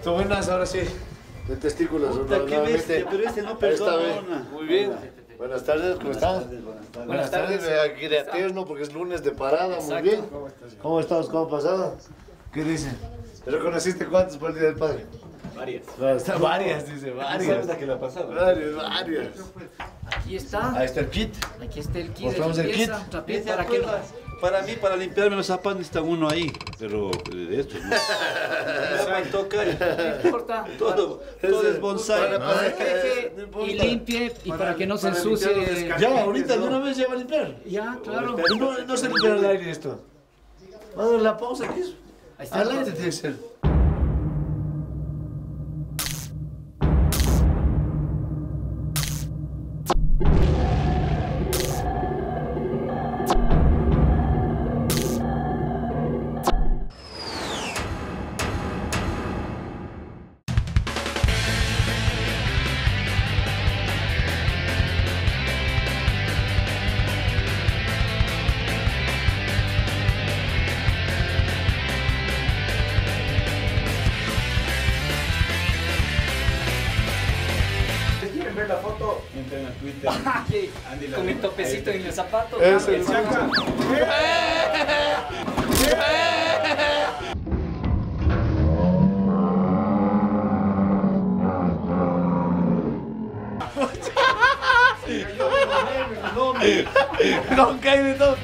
Tú buenas, ahora sí. De testículos. Puta, qué bestia, pero este no perdona. Muy bien. Buenas tardes, ¿cómo están? Buenas tardes. Aquí de eterno porque es lunes de parada, muy bien. ¿Cómo estás? ¿Cómo ha pasado? ¿Qué dicen? ¿Reconociste cuántos por el Día del Padre? Varias. Varias, dice, varias. ¿Sabes a qué le ha pasado? Varias. Aquí está. Ahí está el kit. Aquí está el kit. Mostramos el kit. ¿Para qué? Para mí, para limpiarme los zapatos necesita uno ahí, pero de estos no. Para tocar, No importa. todo es bonsai. Para que y limpie y para que no se ensucie. Ya, ahorita de una vez ya va a limpiar. Ya, claro. No se limpia al aire esto. Vamos a dar la pausa, ¿qué es? Ahí está. Al aire tiene que ser. Ver la foto, entren a Twitter. Con mi topecito en el zapato. Eso El es. chaca. Con que hay de todo.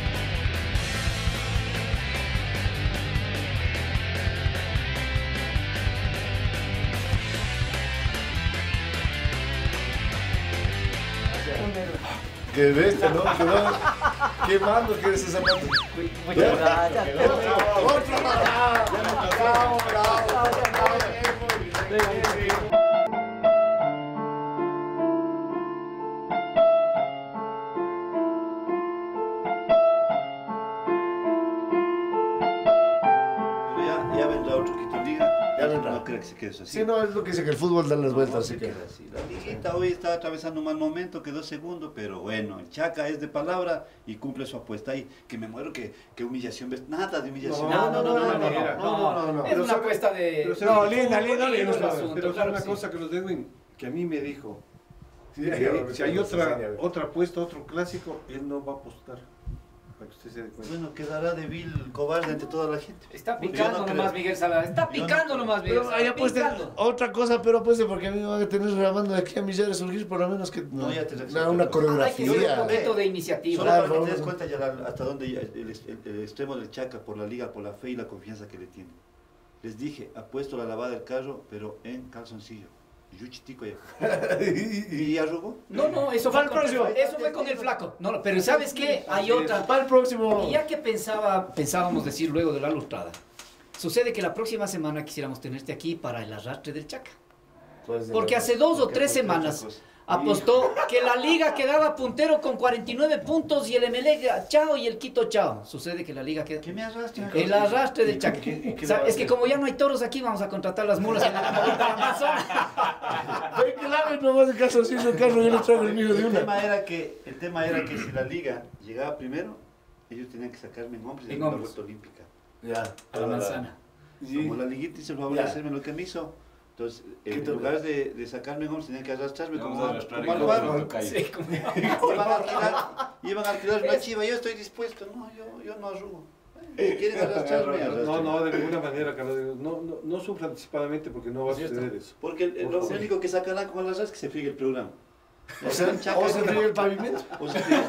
Qué bestia, ¿no? Qué mando que eres ese zapato. Muchas gracias. ¡Otro! ¡Bravo, bravo! Ya vendrá otro Quito Liga. Ya vendrá. No creo que se quede así. Sí, no, es lo que dice que el fútbol da las vueltas, así Se que... queda así. La liguita hoy está atravesando un mal momento, quedó segundo, pero bueno, el Chaca es de palabra y cumple su apuesta ahí. Que me muero, que humillación, nada de humillación. No. Es una apuesta de. No, linda, linda. Pero claro, una sí. cosa que los Edwin, que a mí me dijo, Sí, que si hay otra otra. apuesta, otro clásico, él no va a apostar. Para que usted se dé cuenta. Bueno, quedará de vil cobarde ante toda la gente. Está Yo picando no nomás creo. Miguel Salada. Está picando nomás Miguel Pero ahí Salada. apueste Picando. otra cosa, pero apueste porque a mí me van a tener remando de aquí a Millares surgir por lo menos que No, ya te una Hay que ser un coreografía. poquito de iniciativa. Solo Claro, para que te des no. cuenta ya hasta dónde ya el extremo del Chaca por la liga, por la fe y la confianza que le tiene. Les dije, apuesto la lavada del carro, pero en calzoncillo. Yuchitico ya. ¿Y arrugó? No, eso Para fue, el próximo. eso fue con el flaco. No, pero ¿sabes qué? Hay otra. Para el próximo. Y ya que pensábamos decir luego de la lustrada, sucede que la próxima semana quisiéramos tenerte aquí para el arrastre del Chaca. Porque hace 2 o 3 semanas apostó que la liga quedaba puntero con 49 puntos y el Emelec chao y el Quito chao. Sucede que la liga queda... ¿Qué me arrastra? El arrastre del Chaca. qué O sea, va a es que hacer? como ya no hay toros aquí, vamos a contratar las mulas en la Amazonas. Pero que laven nomás el calzoncillo el carro, yo no traigo el mío de El una. tema era que si la liga llegaba primero, ellos tenían que sacarme en hombres En en la hombres. vuelta olímpica. Ya. A la manzana. Como la liguita hizo el favor de Ya. hacerme lo que me hizo, entonces ¿Qué en te- lugar de sacarme en hombres tenían que arrastrarme Vamos como a arrastrar como en al barro. hombres, no Sí, como... Iban a alquilar una chiva, yo estoy dispuesto. No, yo no arrugo. Si quieren arrastrarme, No, arrastren. no, de ninguna manera, Carlos. No sufra anticipadamente porque no va a Sí, está. suceder eso. Porque lo único que sacarán con el arrastre es que se friegue el programa. O se fríe el pavimento. O se friegue.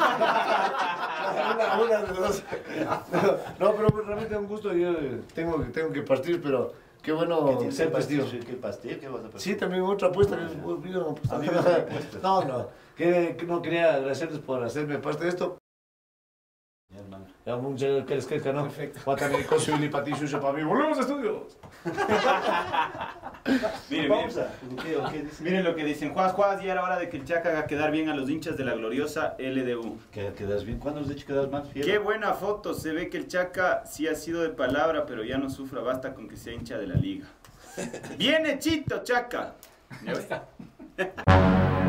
Una de dos. No, pero realmente es un gusto. Yo tengo que partir, pero qué bueno ¿Qué ser pastel? vestido. ¿Qué pastel? ¿Qué vas a pasar? Sí, también otra apuesta. A mí me han puesto. No. Que no quería agradecerles por hacerme parte de esto. Ya, hermano. Ya, muchas gracias, ¿no? Perfecto. Guatamicoso y Patillo para mí. ¡Volvemos a estudios! Miren, Pausa. ¿Qué dice? miren lo que dicen. Juaz, ya era hora de que el Chaca haga quedar bien a los hinchas de la gloriosa LDU. ¿Quedas bien? ¿Cuándo has dicho que quedas mal? Qué buena foto. Se ve que el Chaca sí ha sido de palabra, pero ya no sufra. Basta con que sea hincha de la liga. Bien hechito, Chaca. ¿Ya ves?